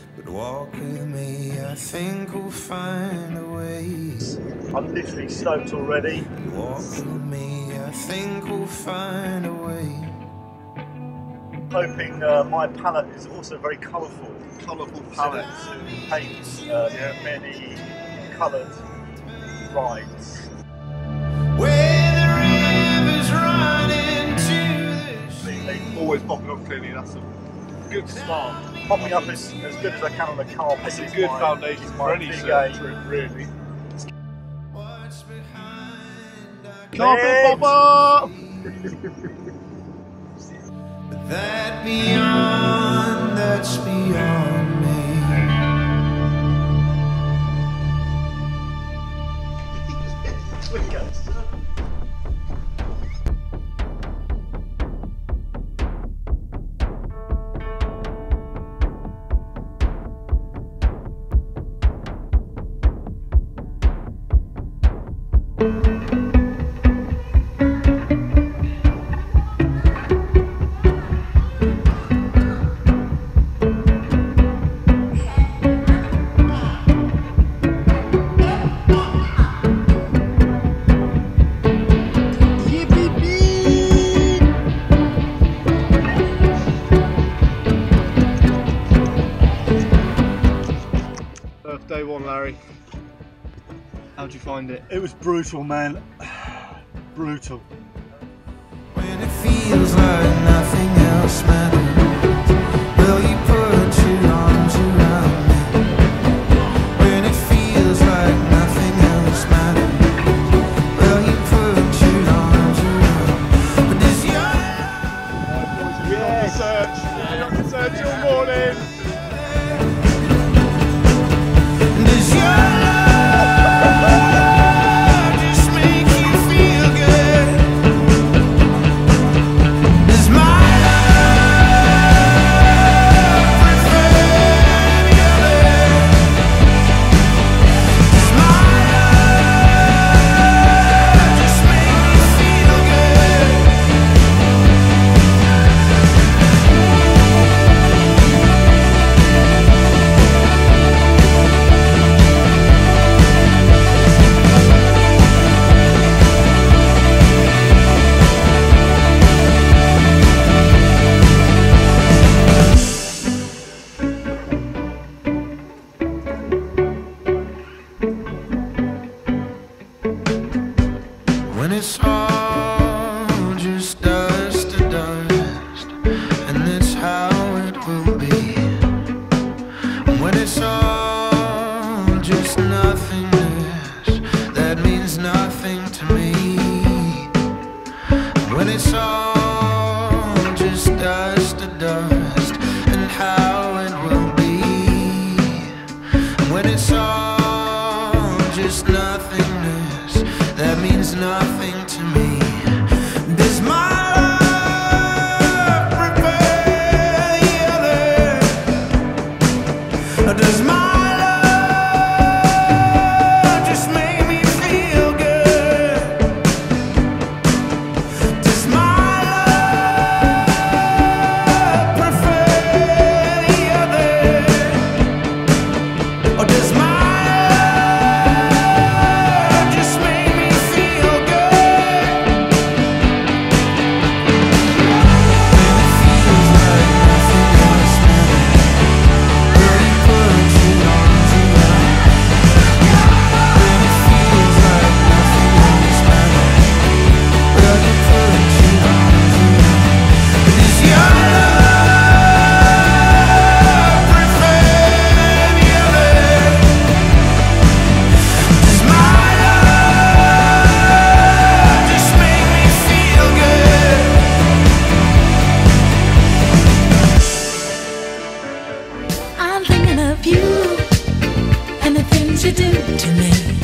But walk with me, I think we'll find a way. I'm literally stoked already. Walk with me, I think we'll find a way. Hoping my palette is also very colourful. Colourful palette. To paint many coloured rides. Where the rivers run into this. Always popping up clearly, that's a good start. Popping up as good as I can on the carpet. It's a good foundation for any surf trip, really. Carpet popper! That beyond, that's beyond me. Day one, Larry. How'd you find it? It was brutal, man. Brutal. When it feels like nothing else matters, will you put your arms around me? When it feels like nothing else matters, will you put your arms around me? But does your We've been on the search all morning. does your love just make you feel good? Does my love prefer the other? Does my love just make me feel good? When it's all just dust to dust, and that's how it will be. When it's all just nothingness, that means nothing to me. When it's all just dust to dust, and how it will be. When it's all just nothingness, that means nothing to me. Does my love prefer the other? Or does my love just make me feel good? Does my love prefer the other? Or does my just make me feel good? When it feels like nothing else matters, will you put your arms around me? When it feels like nothing else matters, will you put your arms around me? Does your love prefer the other? Does my love just make me feel good? I'm thinking of you and the things you do to me.